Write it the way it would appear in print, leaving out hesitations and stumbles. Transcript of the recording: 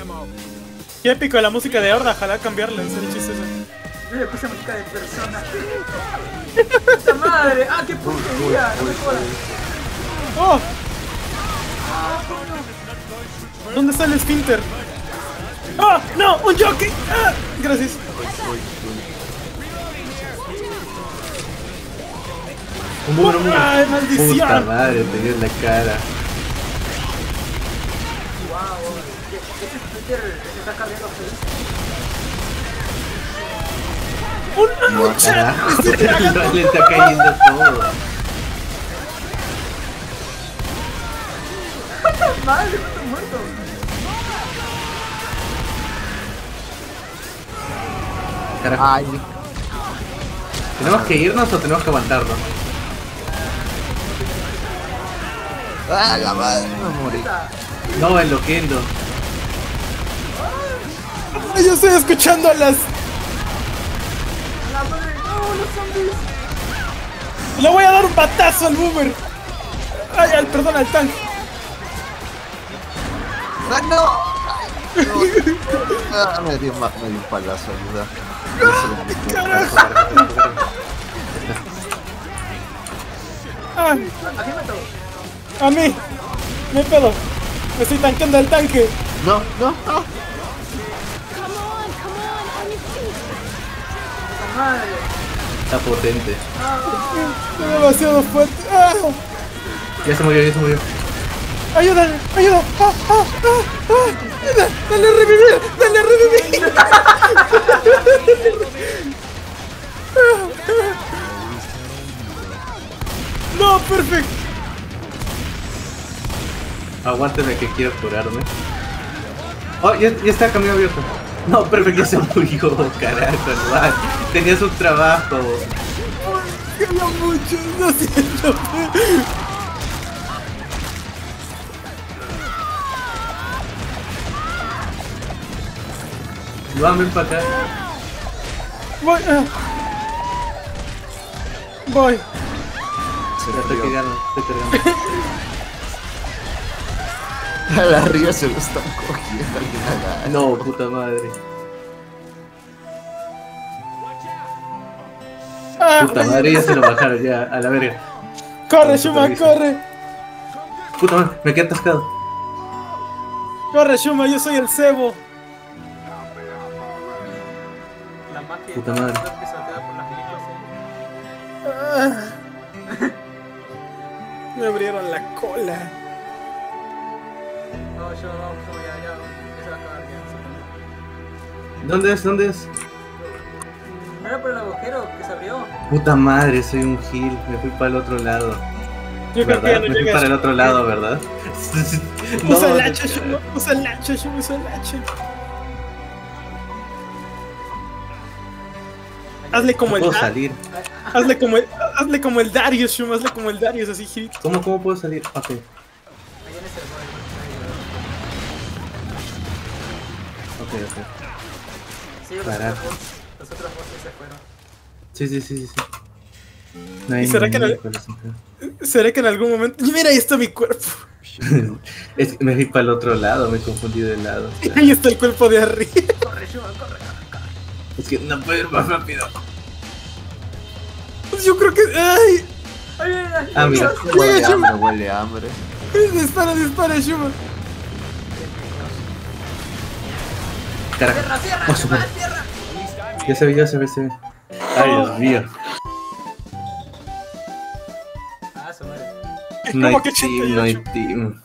Qué épico la música de Horda, ojalá cambiarla, en serio chistoso. Yo le puse música de persona. ¡Puta madre! ¡Ah, qué puntería! ¡No me jodas! ¡Oh! ¿Dónde está el esfínter? ¡Oh! ¡No! ¡Un jockey! ¡Ah! Gracias. Un boomer, un boomer. ¡Ay, maldición! Puta madre, te dio en la cara. ¡Wow! Ese Twitter se está cargando feliz. ¡Una No, lucha! carajo, ¡Estoy tragando! le está cayendo todo. ¡Madre, cuánto muerto! Carajo. Ay, ¿Tenemos que irnos o tenemos que aguantarnos? ah, la madre, me morí. No, enloquendo. Ay, yo estoy escuchando las... ¡La madre! ¡No, los zombies! Le voy a dar un batazo al boomer. Ay, perdón, al tanque. ¡Ah, no! Ay, no. Ah, me dio un palazo, ayuda. ¡Carajo! Ah, ¿A quién mató? a mí. Me pedo. Me estoy tanqueando el tanque. No, no, no. ¡La madre! Está potente. Es demasiado fuerte. Ah, Ya se murió, ya se murió. ayúdame, ayuda. Ah, ah, ah, ah. Dale a revivir, dale a revivir. No, perfecto. Aguántame que quiero curarme. Oh, ya está camino abierto. No, perfecto, ya se murió, carajo, igual. Tenías un trabajo. Quiero mucho, lo siento. Vamos para acá. Voy. Voy. Ya estoy cargando, estoy cargando. A la ría se lo están cogiendo. No, puta madre. Ah, Puta madre, ya se lo bajaron, ya, a la verga. corre, Shuma, corre. Puta madre, me quedé atascado. Corre, Shuma, yo soy el cebo. La magia Puta madre. que saltea por las películas. Ah. Me abrieron la cola. No, yo no, ya se va a acabar ya. ¿Dónde es? ¿Dónde es? ¿No era por el agujero que se abrió? Puta madre, soy un gil. Me fui para el otro lado. Yo creo que ¿Verdad? ya no Me fui llegas. para el otro lado, ¿verdad? Usa el No, hacha, Shuma, usa el hacha, Shuma, usa el hacha. Hazle como no el puedo salir. hazle como el Darius, Shuma, hazle como el Darius, así hit. ¿Cómo puedo salir? Ok. Ahí viene ese error. Ok. Sí, los Carajo. otros bosses se fueron. Sí. No hay ¿Y será que no- miércoles, acá. ¿Será que en algún momento... Mira, ahí está mi cuerpo. Es que me fui para el otro lado, me confundí de lado. Ahí está el cuerpo de arriba. Corre, Shuma, corre. Es que no puedo ir más rápido. Yo creo que... ¡Ay! Ah, mira. Huele hambre. Dispara, Shuma. Carajo. Tierra, Oh, super. Ya se ve. Ay, Dios mío. Ah, su madre. No hay ¿Cómo que team, no hay team.